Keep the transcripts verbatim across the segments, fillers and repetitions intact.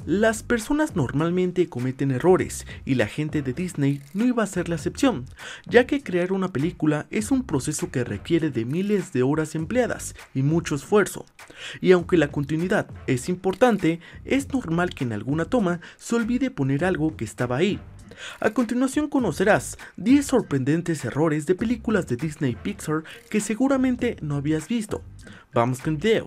Las personas normalmente cometen errores y la gente de Disney no iba a ser la excepción, ya que crear una película es un proceso que requiere de miles de horas empleadas y mucho esfuerzo. Y aunque la continuidad es importante, es normal que en alguna toma se olvide poner algo que estaba ahí. A continuación conocerás diez sorprendentes errores de películas de Disney y Pixar que seguramente no habías visto. Vamos con el video.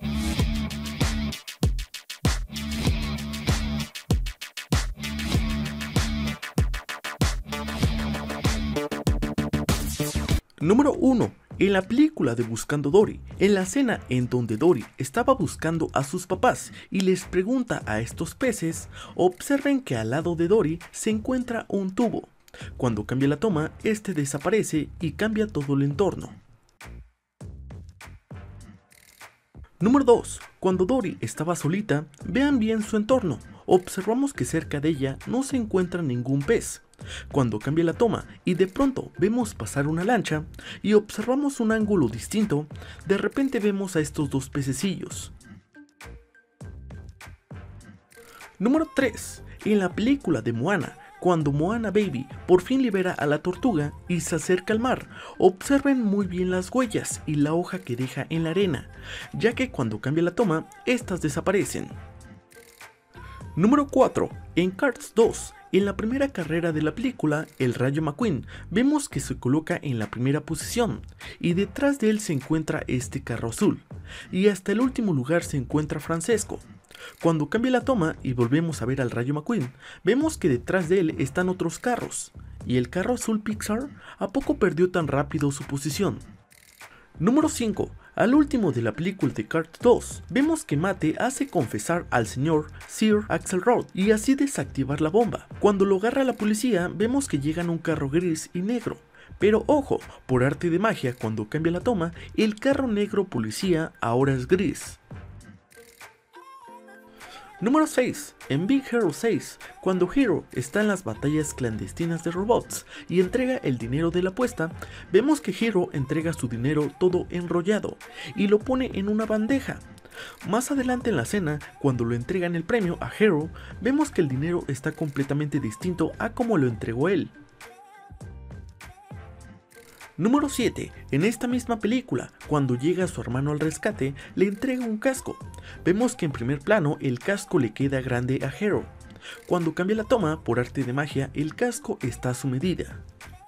Número uno. En la película de Buscando Dory, en la escena en donde Dory estaba buscando a sus papás y les pregunta a estos peces, observen que al lado de Dory se encuentra un tubo. Cuando cambia la toma, este desaparece y cambia todo el entorno. Número dos. Cuando Dory estaba solita, vean bien su entorno. Observamos que cerca de ella no se encuentra ningún pez. Cuando cambia la toma y de pronto vemos pasar una lancha y observamos un ángulo distinto, de repente vemos a estos dos pececillos. Número tres. En la película de Moana, cuando Moana Baby por fin libera a la tortuga y se acerca al mar, observen muy bien las huellas y la hoja que deja en la arena, ya que cuando cambia la toma, estas desaparecen. Número cuatro. En Cars dos, en la primera carrera de la película, el Rayo McQueen, vemos que se coloca en la primera posición, y detrás de él se encuentra este carro azul, y hasta el último lugar se encuentra Francesco. Cuando cambia la toma y volvemos a ver al Rayo McQueen, vemos que detrás de él están otros carros, y el carro azul Pixar ¿a poco perdió tan rápido su posición? Número cinco. Al último de la película de Cars dos, vemos que Mate hace confesar al señor Sir Axelrod y así desactivar la bomba. Cuando lo agarra la policía, vemos que llegan un carro gris y negro. Pero ojo, por arte de magia, cuando cambia la toma, el carro negro policía ahora es gris. Número seis. En Big Hero seis, cuando Hero está en las batallas clandestinas de robots y entrega el dinero de la apuesta, vemos que Hero entrega su dinero todo enrollado y lo pone en una bandeja. Más adelante en la escena, cuando lo entregan el premio a Hero, vemos que el dinero está completamente distinto a como lo entregó él. Número siete. En esta misma película, cuando llega su hermano al rescate, le entrega un casco. Vemos que en primer plano el casco le queda grande a Hero. Cuando cambia la toma, por arte de magia, el casco está a su medida.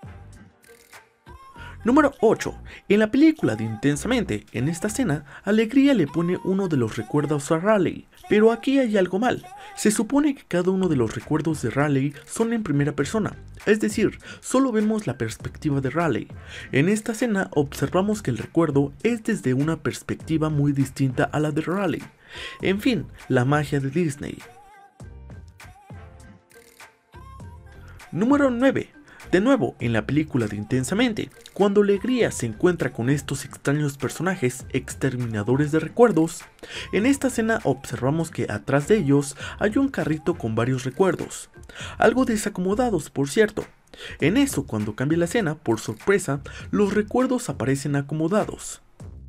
Número ocho. En la película de Intensamente, en esta escena, Alegría le pone uno de los recuerdos a Raleigh, pero aquí hay algo mal. Se supone que cada uno de los recuerdos de Raleigh son en primera persona, es decir, solo vemos la perspectiva de Raleigh. En esta escena observamos que el recuerdo es desde una perspectiva muy distinta a la de Raleigh. En fin, la magia de Disney. Número nueve. De nuevo, en la película de Intensamente, cuando Alegría se encuentra con estos extraños personajes exterminadores de recuerdos, en esta escena observamos que atrás de ellos hay un carrito con varios recuerdos, algo desacomodados por cierto. En eso, cuando cambia la escena, por sorpresa, los recuerdos aparecen acomodados.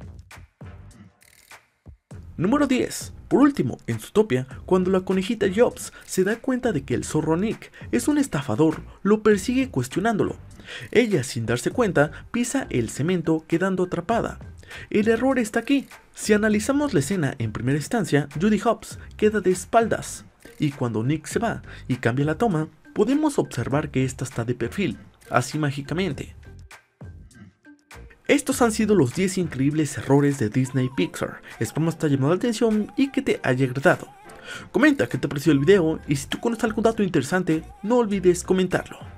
Número diez. Por último, en Zootopia, cuando la conejita Jobs se da cuenta de que el zorro Nick es un estafador, lo persigue cuestionándolo. Ella, sin darse cuenta, pisa el cemento quedando atrapada. El error está aquí. Si analizamos la escena en primera instancia, Judy Hopps queda de espaldas, y cuando Nick se va y cambia la toma, podemos observar que esta está de perfil, así mágicamente. Estos han sido los diez increíbles errores de Disney y Pixar. Esperamos te haya llamado la atención y que te haya agradado. Comenta qué te pareció el video y si tú conoces algún dato interesante, no olvides comentarlo.